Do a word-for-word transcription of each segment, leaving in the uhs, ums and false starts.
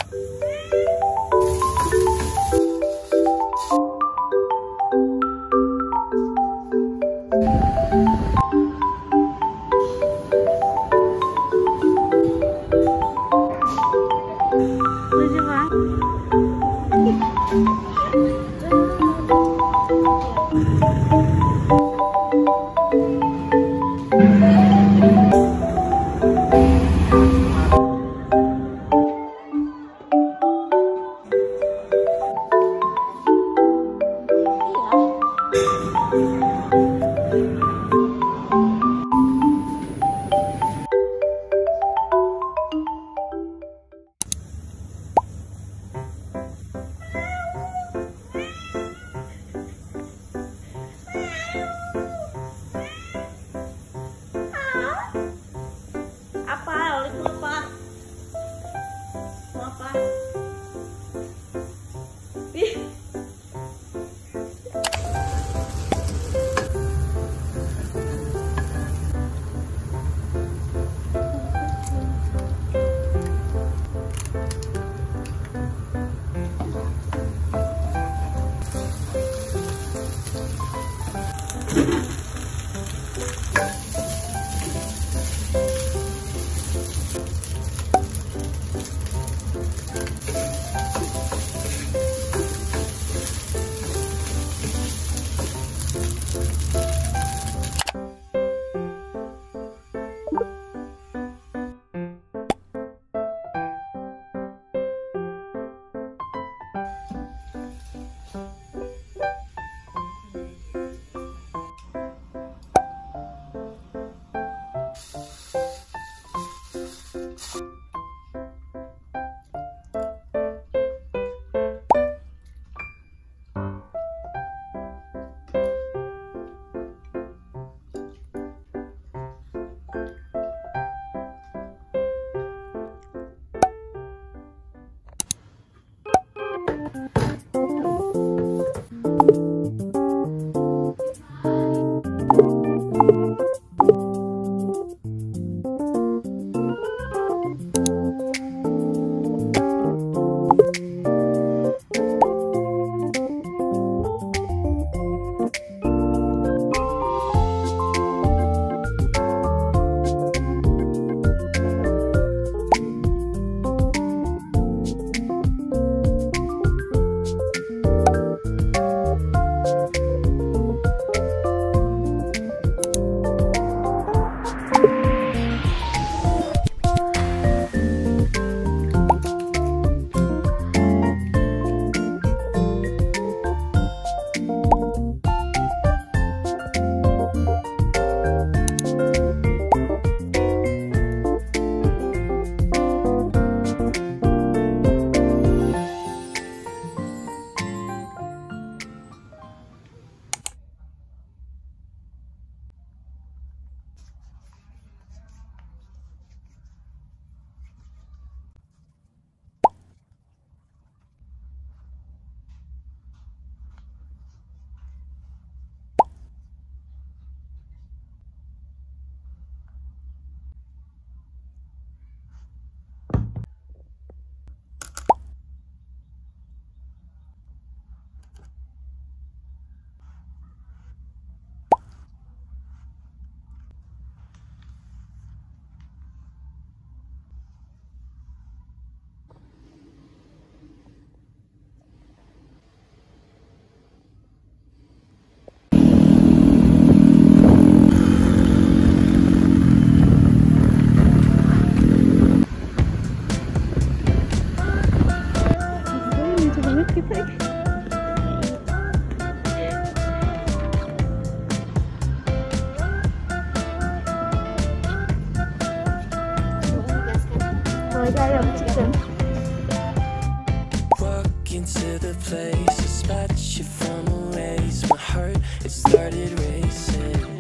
into the place, I spot you from a ways. My heart, it started racing.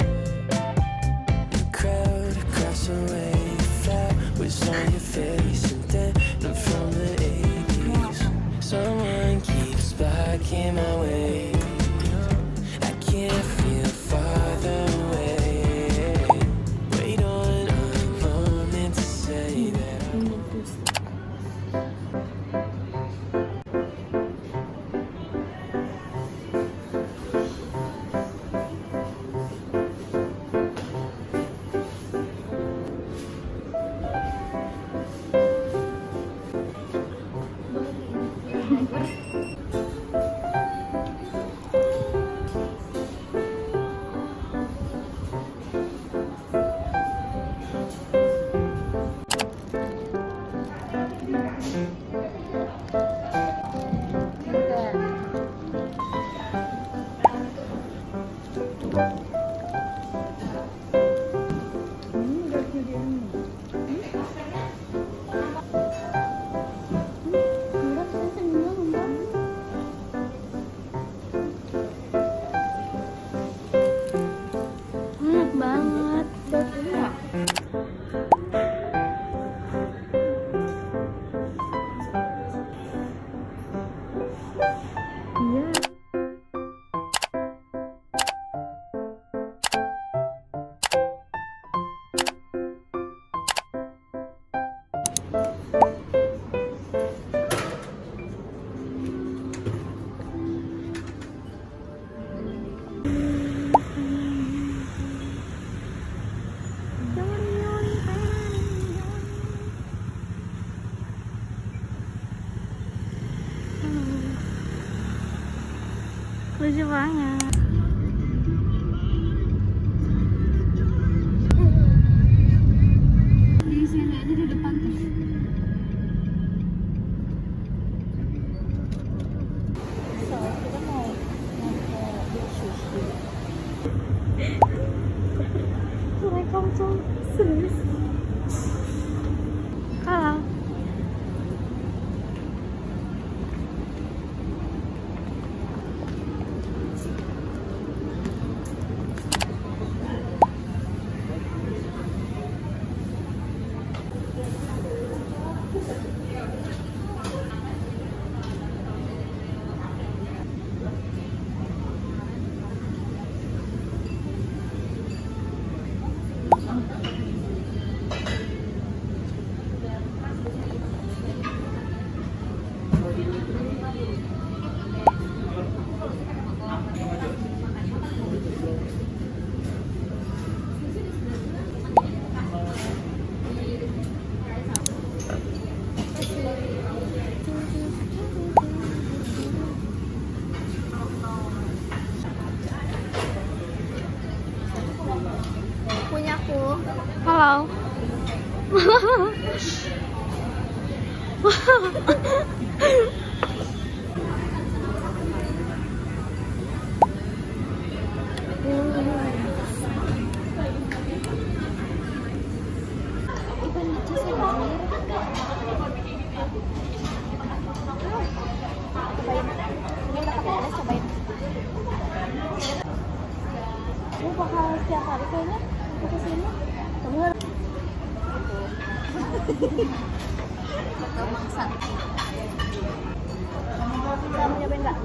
The crowd across the way, flat was on your face, and then I'm from the eighties. Someone keeps blocking my way. I can't feel farther away. Wait on a moment to say that I'm Lucu banget. Di sini aja di depan tuh. So, kita mau mau ke sushi. Mereka macam serius. Halo. Punyaku. Halo. Lu bakal setiap hari kayaknya ke kesini. Kamu nggak? Bakal masak. Kamu nyobain nggak?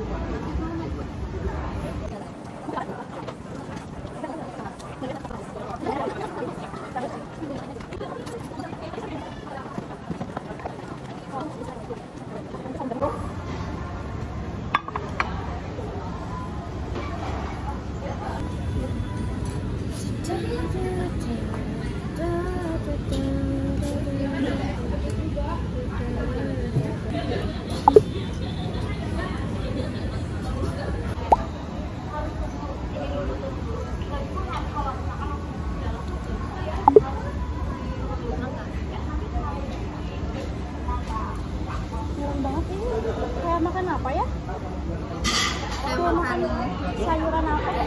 Kayak makan apa ya? Kayak makan sayuran apa ya?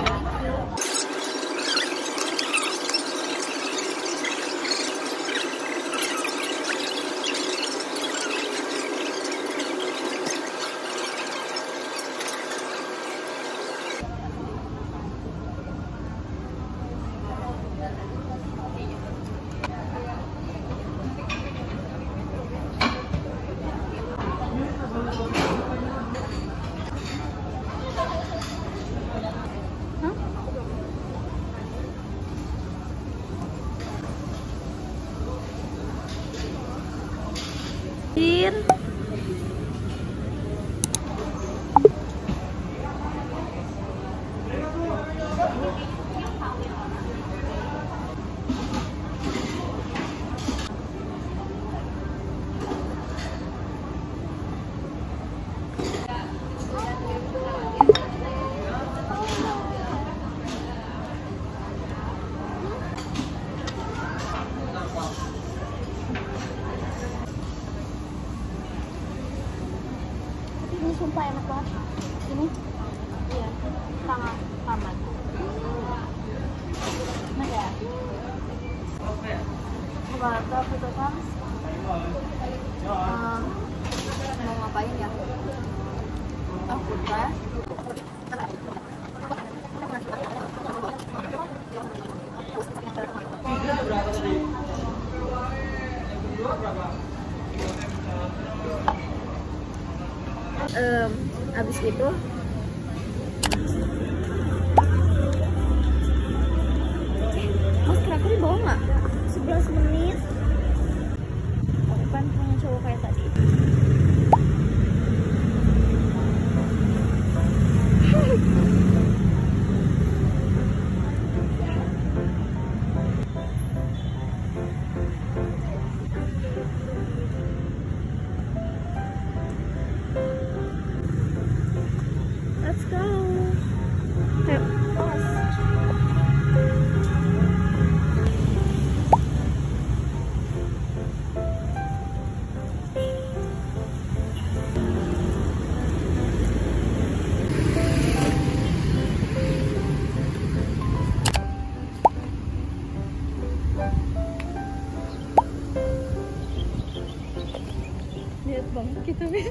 Ir. sumpah enak banget. Ini, iya, tangan taman. Enak ya? Kata foto kan? Um, mau ngapain ya? Aku teh. Um, abis itu Mas kira-kira dibawa nggak? sebelas menit. Aku kan punya cowok kayak tadi. Let's go. Ayo. Lihat banget kita, Bis.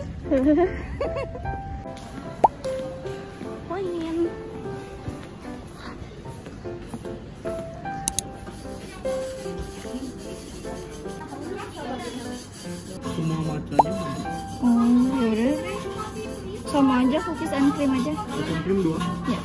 Poin. Semua macamnya Oh, yaudah. Sama aja cookies and cream aja. cookies and cream dua. Ya.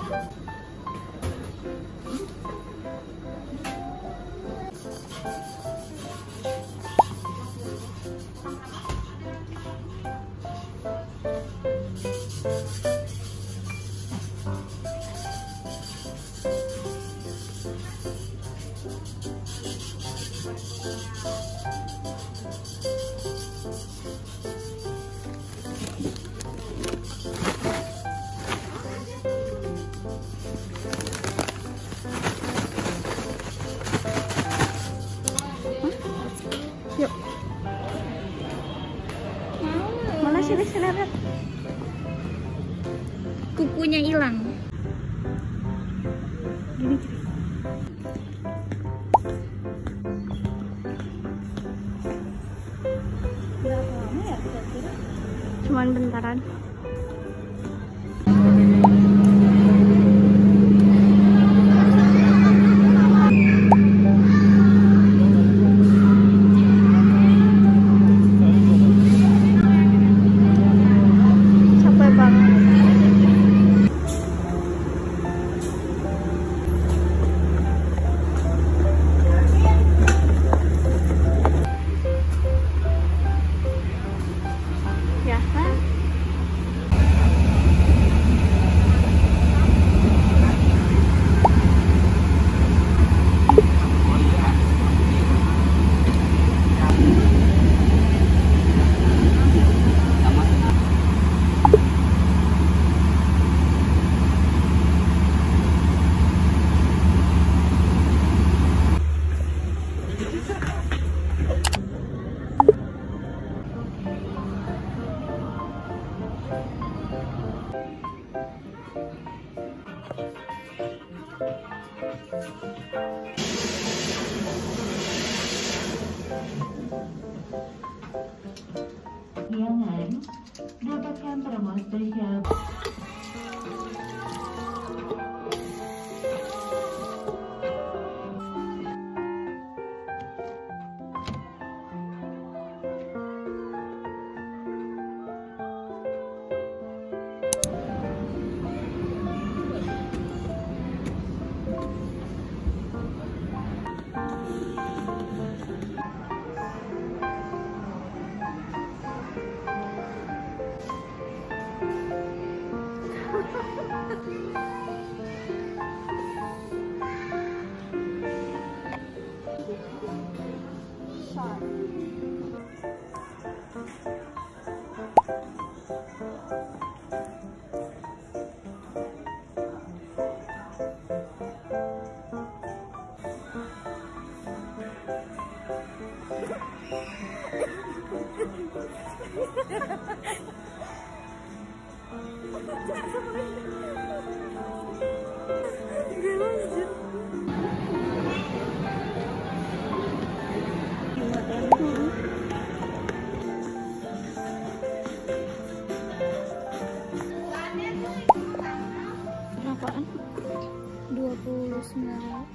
Yuk. Mana sih, sini lihat. Kukunya hilang. Gini. Berapa lama ya kira-kira? Cuman bentaran. Jangan dapatkan promo spesial. Berapaan? dua puluh sembilan.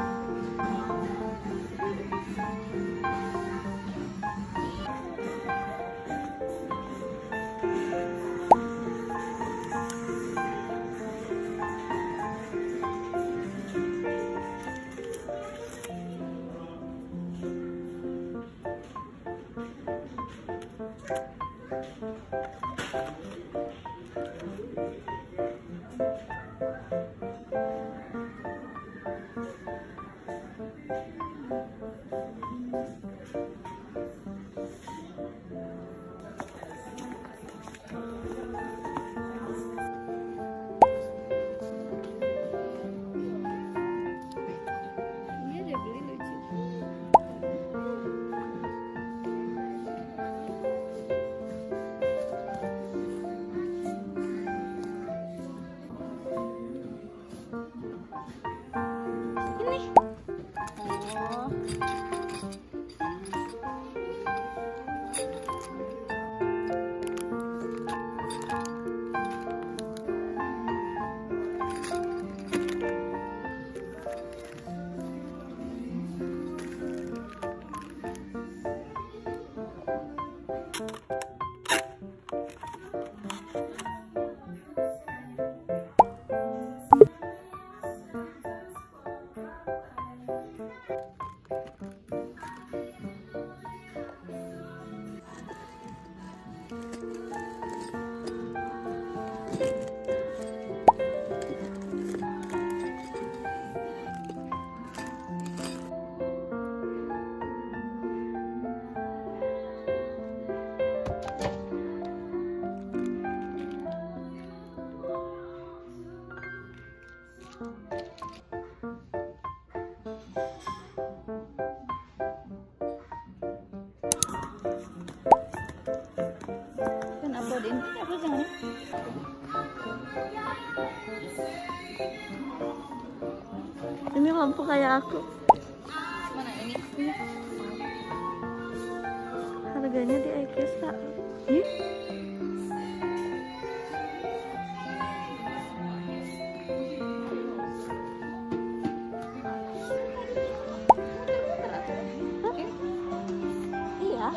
Upload ini apa jangan? Ini lampu kayak aku. Mana ini? Ini. Harganya di iKes Kak. Ih. Iya.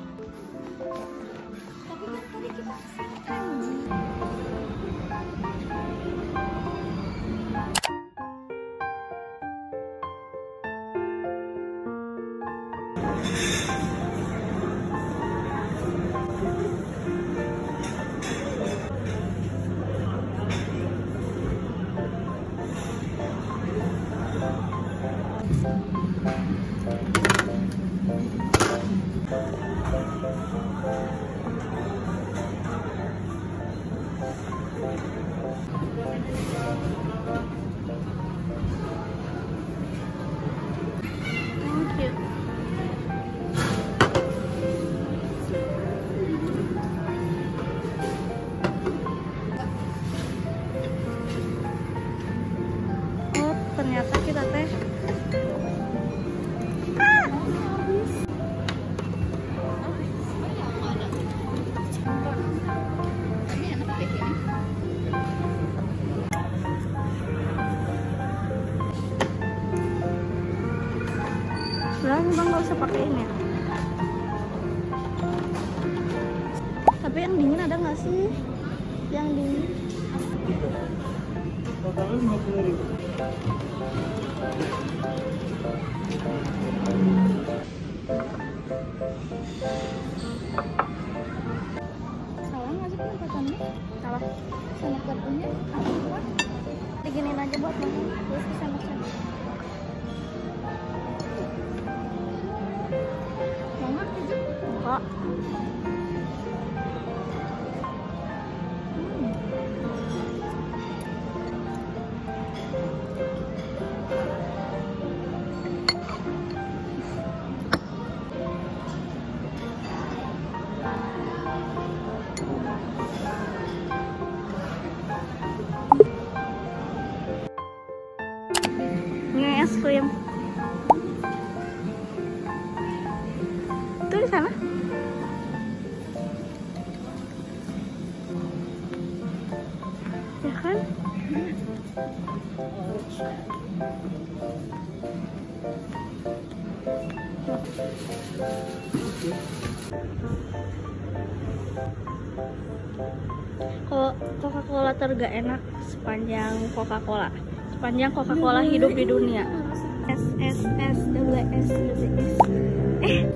Ternyata kita teh ah! Ini enak deh ini. Sebenarnya bang nggak usah pakai ini ya. Tapi yang dingin ada nggak sih? Yang dingin Totalnya lima puluh ribu. Salah nggak sih penempatannya? Salah. Sama garpunya apa? Diginin aja buat makan. Terus bisa makan. Mau nggak keju? Enggak. Tuh di sana. Ya kan? Kalau Coca-Cola tergak enak sepanjang Coca-Cola, sepanjang Coca-Cola hidup di dunia. S S S double S double S. Eh,